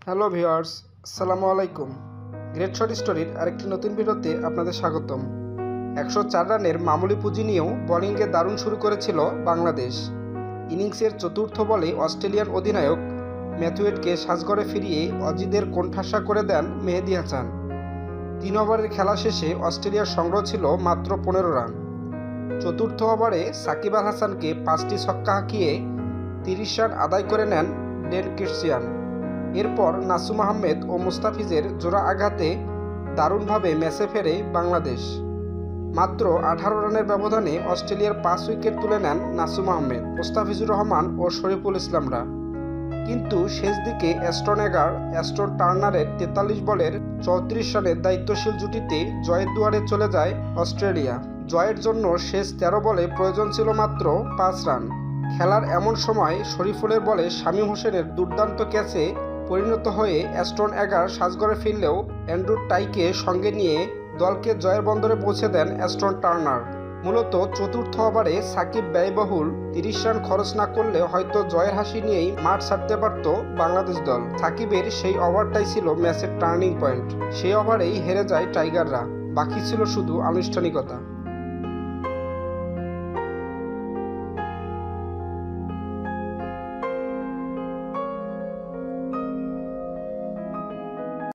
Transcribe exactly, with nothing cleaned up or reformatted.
Hello viewers, আসসালামু আলাইকুম। Great shot স্টোরির আরেকটি নতুন ভিডিওতে আপনাদের স্বাগতম। একশো চার রানের মামুলি পুঁজি নিয়েও বোলিংয়ে দারুণ শুরু করেছিল বাংলাদেশ। ইনিংসের চতুর্থ বলে অস্ট্রেলিয়ান অধিনায়ক ম্যাথুয়েটকে সাজঘরে ফিরিয়ে অজিদের কোণঠাসা করে দেন মেহেদী হাসান। তিন ওভারের খেলা শেষে অস্ট্রেলিয়ার সংগ্রহ ছিল মাত্র পনেরো রান। চতুর্থ ওভারে সাকিব আল হাসানকে পাঁচটি ছক্কা হাঁকিয়ে তিরিশ রান আদায় করে নেন ডেন ক্রিশ্চিয়ান। এরপর নাসুম আহমেদ ও মুস্তাফিজের জোড়া আঘাতে দারুণভাবে ম্যাচে ফেরে বাংলাদেশ। মাত্র আঠারো রানের ব্যবধানে অস্ট্রেলিয়ার পাঁচ উইকেট তুলে নেন নাসুম আহমেদ, মুস্তাফিজুর রহমান ও শরীফুল ইসলামরা। কিন্তু শেষ দিকে অ্যাস্টন এগার অ্যাস্টন টার্নারের তেতাল্লিশ বলের চৌত্রিশ রানের দায়িত্বশীল জুটিতে জয়ের দুয়ারে চলে যায় অস্ট্রেলিয়া। জয়ের জন্য শেষ তেরো বলে প্রয়োজন ছিল মাত্র পাঁচ রান। খেলার এমন সময় শরীফুলের বলে শামীম হোসেনের দুর্দান্ত ক্যাচে পরিণত হয়ে অ্যাস্টন এগার সাজঘরে ফিরলেও অ্যান্ড্রু টাইকে সঙ্গে নিয়ে দলকে জয়ের বন্দরে পৌঁছে দেন অ্যাস্টন টার্নার। মূলত চতুর্থ ওভারে সাকিব ব্যয়বহুল তিরিশ রান খরচ না করলে হয়তো জয়ের হাসি নিয়েই মাঠ ছাড়তে পারত বাংলাদেশ দল। সাকিবের সেই ওভারটাই ছিল ম্যাচের টার্নিং পয়েন্ট। সেই ওভারেই হেরে যায় টাইগাররা। বাকি ছিল শুধু আনুষ্ঠানিকতা।